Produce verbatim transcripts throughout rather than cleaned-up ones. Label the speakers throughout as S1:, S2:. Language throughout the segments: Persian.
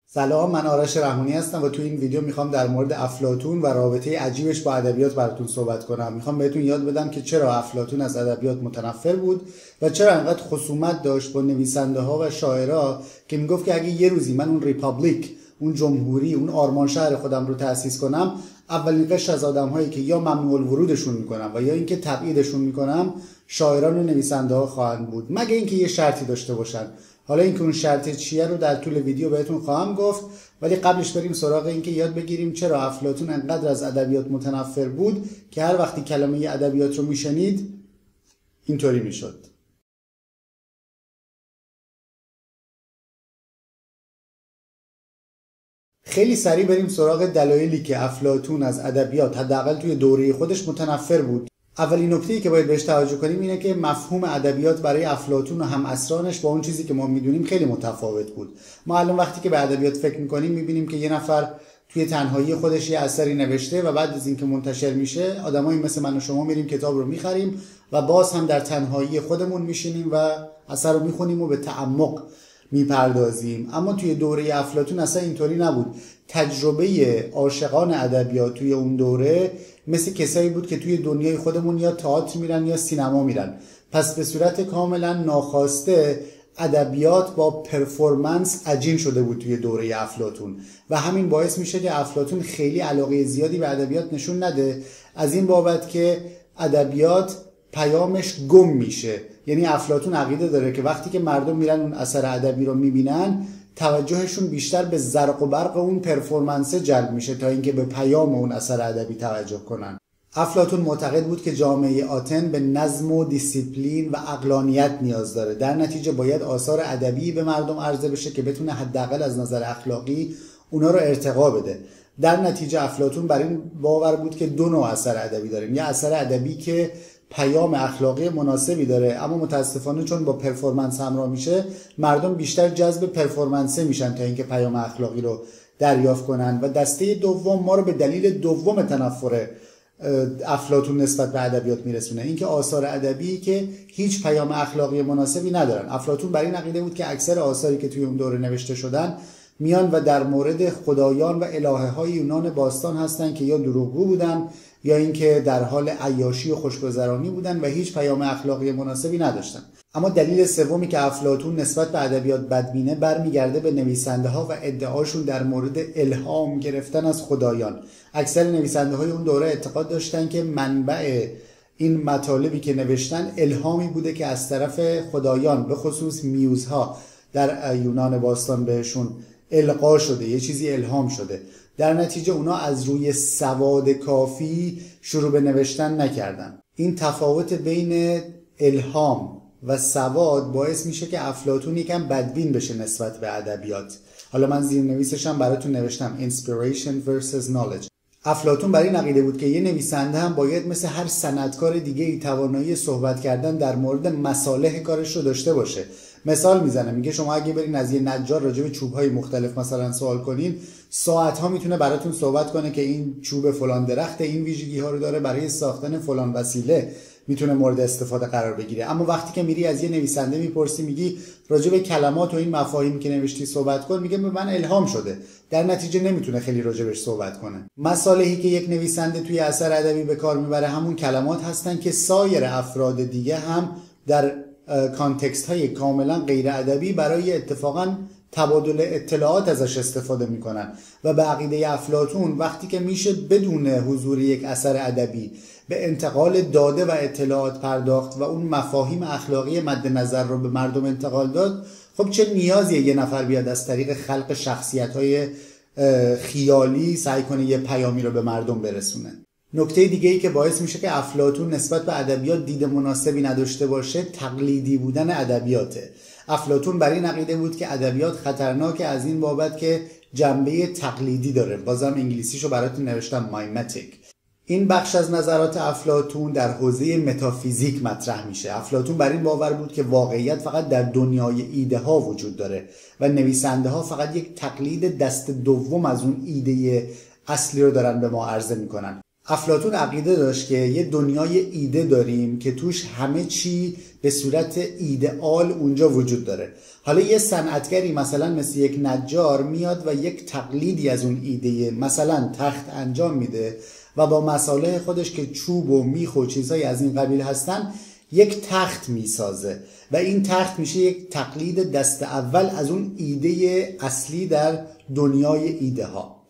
S1: سلام، من آرش رحمانی هستم و تو این ویدیو میخوام در مورد افلاطون و رابطه عجیبش با ادبیات براتون صحبت کنم. میخوام بهتون یاد بدم که چرا افلاطون از ادبیات متنفر بود و چرا انقدر خصومت داشت با نویسنده ها و شاعرها که میگفت که اگه یه روزی من اون ریپابلیک، اون جمهوری، اون آرمان شهر خودم رو تأسیس کنم، اولین قشر از آدم‌هایی که یا ممنوع الورودشون میکنم و یا اینکه تبعیدشون میکنم شاعران و نویسنده ها خواهند بود، مگه اینکه یه شرطی داشته باشن. حالا اینکه اون شرط چیه رو در طول ویدیو بهتون خواهم گفت، ولی قبلش بریم سراغ اینکه یاد بگیریم چرا افلاطون انقدر از ادبیات متنفر بود که هر وقتی کلمه ادبیات رو میشنید اینطوری میشد. خیلی سریع بریم سراغ دلایلی که افلاطون از ادبیات حداقل توی دوره خودش متنفر بود. اولین نکته‌ای که باید بهش توجه کنیم اینه که مفهوم ادبیات برای افلاطون و همعصرانش با اون چیزی که ما میدونیم خیلی متفاوت بود. ما الان وقتی که به ادبیات فکر میکنیم میبینیم که یه نفر توی تنهایی خودش یه اثری نوشته و بعد از اینکه منتشر میشه آدمایی مثل من و شما میریم کتاب رو میخریم و باز هم در تنهایی خودمون میشینیم و اثر رو میخونیم و به تعمق میپردازیم. اما توی دوره افلاطون اصلا اینطوری نبود. تجربه عاشقان ادبیات توی اون دوره مثل کسایی بود که توی دنیای خودمون یا تئاتر میرن یا سینما میرن. پس به صورت کاملا ناخواسته ادبیات با پرفورمنس عجین شده بود توی دوره افلاطون و همین باعث میشه که افلاطون خیلی علاقه زیادی به ادبیات نشون نده، از این بابت که ادبیات پیامش گم میشه. یعنی افلاطون عقیده داره که وقتی که مردم میرن اون اثر ادبی رو میبینن توجهشون بیشتر به زرق و برق اون پرفورمنس جلب میشه تا اینکه به پیام اون اثر ادبی توجه کنن. افلاطون معتقد بود که جامعه آتن به نظم و دیسیپلین و عقلانیت نیاز داره. در نتیجه باید آثار ادبی به مردم عرضه بشه که بتونه حداقل از نظر اخلاقی اونا رو ارتقا بده. در نتیجه افلاطون بر این باور بود که دو نوع اثر ادبی داریم. یه اثر ادبی که پیام اخلاقی مناسبی داره اما متاسفانه چون با پرفورمنس همراه میشه مردم بیشتر جذب پرفورمنسه میشن تا اینکه پیام اخلاقی رو دریافت کنن. و دسته دوم ما رو به دلیل دوم تنفر افلاطون نسبت به ادبیات میرسونه، اینکه آثار ادبی که هیچ پیام اخلاقی مناسبی ندارن. افلاطون بر این عقیده بود که اکثر آثاری که توی اون دوره نوشته شدن میان و در مورد خدایان و الهه های یونان باستان هستن که یا دروغگو بودن یا اینکه در حال عیاشی و خوشگذرانی بودن و هیچ پیام اخلاقی مناسبی نداشتن. اما دلیل سومی که افلاطون نسبت به ادبیات بدبینه برمیگرده به نویسنده ها و ادعاشون در مورد الهام گرفتن از خدایان. اکثر نویسنده های اون دوره اعتقاد داشتن که منبع این مطالبی که نوشتن الهامی بوده که از طرف خدایان به خصوص میوزها در یونان باستان بهشون القا شده، یه چیزی الهام شده. در نتیجه اونا از روی سواد کافی شروع به نوشتن نکردن. این تفاوت بین الهام و سواد باعث میشه که افلاطون یکم بدبین بشه نسبت به ادبیات. حالا من زیرنویسش هم براتون نوشتم Inspiration versus Knowledge. افلاطون بر این عقیده بود که یه نویسنده هم باید مثل هر صنعتکار دیگه ای توانایی صحبت کردن در مورد مصالح کارش رو داشته باشه. مثال میزنه، میگه شما اگه برین از یه نجار راجع به چوب‌های مختلف مثلا سوال کنین، ساعت‌ها میتونه براتون صحبت کنه که این چوب فلان درخت این ویژگی‌ها رو داره، برای ساختن فلان وسیله میتونه مورد استفاده قرار بگیره. اما وقتی که میری از یه نویسنده میپرسی، میگی راجع به کلمات و این مفاهیمی که نوشتی صحبت کن، میگه به من الهام شده. در نتیجه نمیتونه خیلی راجعش صحبت کنه. مصالحی که یک نویسنده توی اثر ادبی به کار میبره همون کلمات هستن که سایر افراد دیگه هم در کانتکست های کاملا غیر ادبی برای اتفاقا تبادل اطلاعات ازش استفاده میکنن. و به عقیده افلاطون وقتی که میشه بدون حضور یک اثر ادبی به انتقال داده و اطلاعات پرداخت و اون مفاهیم اخلاقی مد نظر رو به مردم انتقال داد، خب چه نیازیه یه نفر بیاد از طریق خلق شخصیت های خیالی سعی کنه یه پیامی رو به مردم برسونه. نکته دیگه ای که باعث میشه که افلاطون نسبت به ادبیات دید مناسبی نداشته باشه تقلیدی بودن ادبیاته. افلاطون بر این عقیده بود که ادبیات خطرناکه از این بابت که جنبه تقلیدی داره. بازم انگلیسیشو براتون نوشتم مایمتیک. این بخش از نظرات افلاطون در حوزه متافیزیک مطرح میشه. افلاطون بر این باور بود که واقعیت فقط در دنیای ایده ها وجود داره و نویسنده ها فقط یک تقلید دست دوم از اون ایده اصلی رو دارن به ما عرضه میکنن. افلاطون عقیده داشت که یه دنیای ایده داریم که توش همه چی به صورت ایدئال اونجا وجود داره. حالا یه صنعتگری مثلا مثل یک نجار میاد و یک تقلیدی از اون ایده مثلا تخت انجام میده و با مصالح خودش که چوب و میخ و چیزهای از این قبیل هستن یک تخت میسازه و این تخت میشه یک تقلید دست اول از اون ایده اصلی در دنیای ایده ها.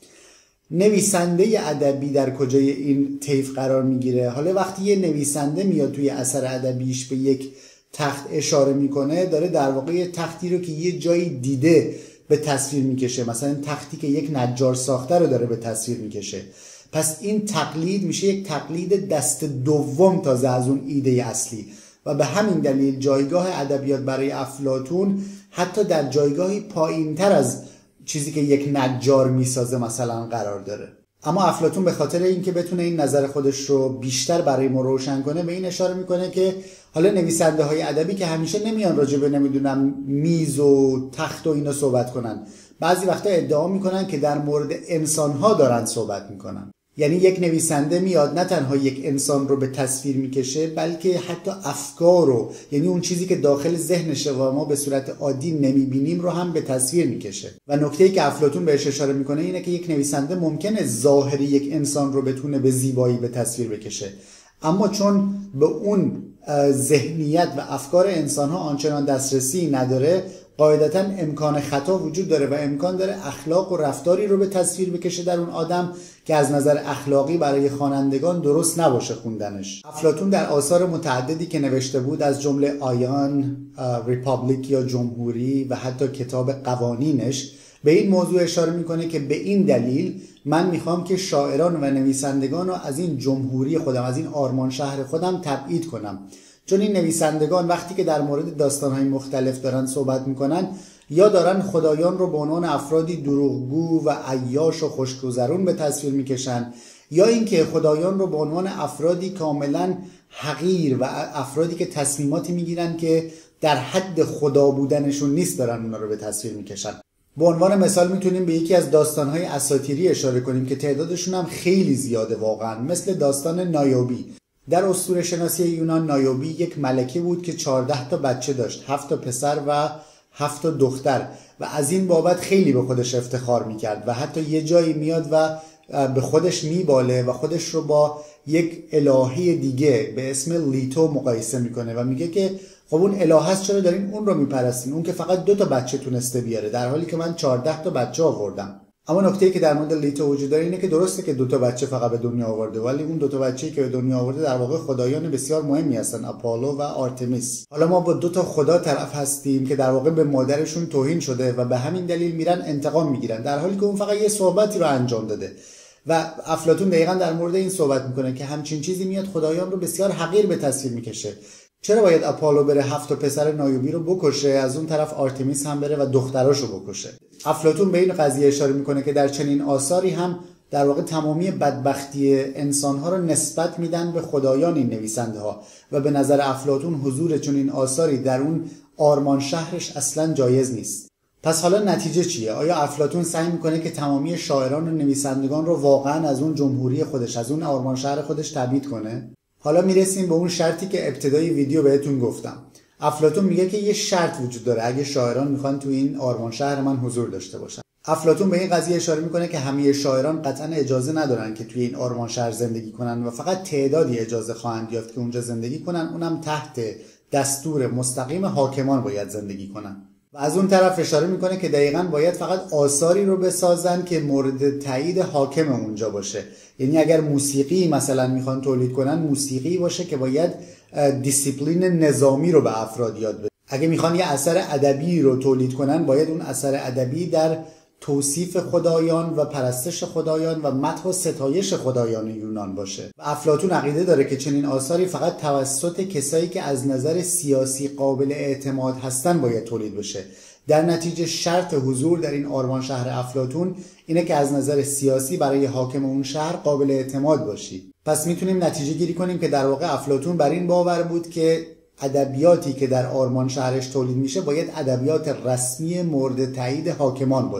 S1: نویسنده ادبی در کجای این طیف قرار میگیره؟ حالا وقتی یه نویسنده میاد توی اثر ادبیش به یک تخت اشاره میکنه، داره در واقع یه تختی رو که یه جایی دیده به تصویر میکشه، مثلا تختی که یک نجار ساخته رو داره به تصویر میکشه. پس این تقلید میشه یک تقلید دست دوم تازه از اون ایده اصلی و به همین دلیل جایگاه ادبیات برای افلاطون حتی در جایگاهی پایینتر از چیزی که یک نجار میسازه مثلا قرار داره. اما افلاطون به خاطر اینکه بتونه این نظر خودش رو بیشتر برای ما روشن کنه به این اشاره میکنه که حالا نویسنده های ادبی که همیشه نمیان راجع به نمیدونم میز و تخت و اینا صحبت کنن، بعضی وقتا ادعا میکنن که در مورد انسان ها دارن صحبت میکنن. یعنی یک نویسنده میاد نه تنها یک انسان رو به تصویر میکشه بلکه حتی افکار رو، یعنی اون چیزی که داخل ذهنشه و ما به صورت عادی نمیبینیم رو هم به تصویر میکشه. و نکته‌ای که افلاطون بهش اشاره میکنه اینه که یک نویسنده ممکنه ظاهر یک انسان رو بتونه به زیبایی به تصویر بکشه، اما چون به اون ذهنیت و افکار انسان‌ها آنچنان دسترسی نداره، قاعدتاً امکان خطا وجود داره و امکان داره اخلاق و رفتاری رو به تصویر بکشه در اون آدم که از نظر اخلاقی برای خوانندگان درست نباشه خوندنش. افلاطون در آثار متعددی که نوشته بود از جمله آیان، ریپابلیک یا جمهوری و حتی کتاب قوانینش به این موضوع اشاره میکنه که به این دلیل من میخوام که شاعران و نویسندگان رو از این جمهوری خودم، از این آرمان شهر خودم تبعید کنم. چون این نویسندگان وقتی که در مورد داستانهای مختلف دارن صحبت میکنن یا دارن خدایان رو به عنوان افرادی دروغگو و عیاش و خوشگذرون به تصویر میکشن، یا اینکه خدایان رو به عنوان افرادی کاملا حقیر و افرادی که تصمیماتی میگیرن که در حد خدا بودنشون نیست دارن اونا رو به تصویر میکشن. به عنوان مثال میتونیم به یکی از داستانهای اساطیری اشاره کنیم که تعدادشون هم خیلی زیاده واقعا، مثل داستان نایوبی. در اسطوره شناسی یونان نایوبی یک ملکه بود که چهارده تا بچه داشت، هفت تا پسر و هفت تا دختر و از این بابت خیلی به خودش افتخار میکرد و حتی یه جایی میاد و به خودش میباله و خودش رو با یک الهه دیگه به اسم لیتو مقایسه میکنه و میگه که خب اون اله هست چرا دارین اون رو میپرستین؟ اون که فقط دو تا بچه تونسته بیاره در حالی که من چهارده تا بچه آوردم. اما نکته‌ای که در مورد لیتو وجود داره اینه که درسته که دو تا بچه فقط به دنیا آورده، ولی اون دو تا بچه‌ای که به دنیا آورده در واقع خدایان بسیار مهمی هستن، آپولو و آرتمیس. حالا ما با دو تا خدا طرف هستیم که در واقع به مادرشون توهین شده و به همین دلیل میرن انتقام میگیرن، در حالی که اون فقط یه صحبتی رو انجام داده. و افلاطون دقیقاً در مورد این صحبت میکنه که همچین چیزی میاد خدایان رو بسیار حقیر به تصویر میکشه. چرا باید آپولو بره هفت تا پسر نایوبی رو بکشه، از اون طرف آرتمیس هم بره و دختراشو بکشه؟ افلاطون به این قضیه اشاره میکنه که در چنین آثاری هم در واقع تمامی بدبختی انسانها رو نسبت میدن به خدایان این نویسنده ها و به نظر افلاطون حضور چنین آثاری در اون آرمان شهرش اصلا جایز نیست. پس حالا نتیجه چیه؟ آیا افلاطون سعی میکنه که تمامی شاعران و نویسندگان رو واقعا از اون جمهوری خودش، از اون آرمان شهر خودش تبعید کنه؟ حالا میرسیم به اون شرطی که ابتدای ویدیو بهتون گفتم. افلاطون میگه که یه شرط وجود داره اگه شاعران میخوان تو این آرمان شهر من حضور داشته باشن. افلاطون به این قضیه اشاره میکنه که همه شاعران قطعا اجازه ندارن که توی این آرمان شهر زندگی کنن و فقط تعدادی اجازه خواهند یافت که اونجا زندگی کنن، اونم تحت دستور مستقیم حاکمان باید زندگی کنن. و از اون طرف اشاره میکنه که دقیقاً باید فقط آثاری رو بسازن که مورد تایید حاکم اونجا باشه. یعنی اگر موسیقی مثلا میخوان تولید کنن، موسیقی باشه که باید دیسیپلین نظامی رو به افراد یاد بده. اگه میخوان یه اثر ادبی رو تولید کنن، باید اون اثر ادبی در توصیف خدایان و پرستش خدایان و مدح و ستایش خدایان یونان باشه. و افلاطون عقیده داره که چنین آثاری فقط توسط کسایی که از نظر سیاسی قابل اعتماد هستن باید تولید بشه. در نتیجه شرط حضور در این آرمان شهر افلاطون اینه که از نظر سیاسی برای حاکم اون شهر قابل اعتماد باشی. پس میتونیم نتیجه گیری کنیم که در واقع افلاطون بر این باور بود که ادبیاتی که در آرمان شهرش تولید میشه باید ادبیات رسمی مورد تایید حاکمان باشه.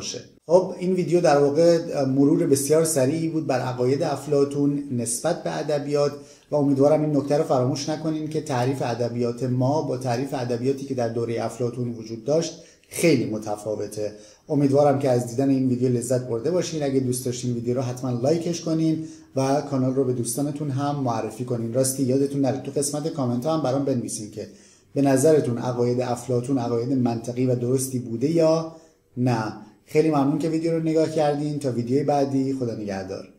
S1: خب این ویدیو در واقع مرور بسیار سریعی بود بر عقاید افلاطون نسبت به ادبیات و امیدوارم این نکته رو فراموش نکنین که تعریف ادبیات ما با تعریف ادبیاتی که در دوره افلاطون وجود داشت خیلی متفاوته. امیدوارم که از دیدن این ویدیو لذت برده باشین. اگه دوست داشتین ویدیو رو حتما لایکش کنین و کانال رو به دوستانتون هم معرفی کنین. راستی یادتون نره تو قسمت کامنت ها هم برام بنویسین که به نظرتون عقاید افلاطون عقاید منطقی و درستی بوده یا نه. خیلی ممنون که ویدیو رو نگاه کردین. تا ویدیوی بعدی، خدا نگهدار.